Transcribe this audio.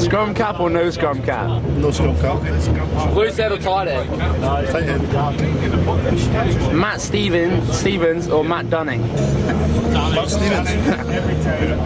Scrum cap or no scrum cap? No scrum cap. Loose head or tight head? Tight head. Matt Stevens or Matt Dunning? Matt Stevens.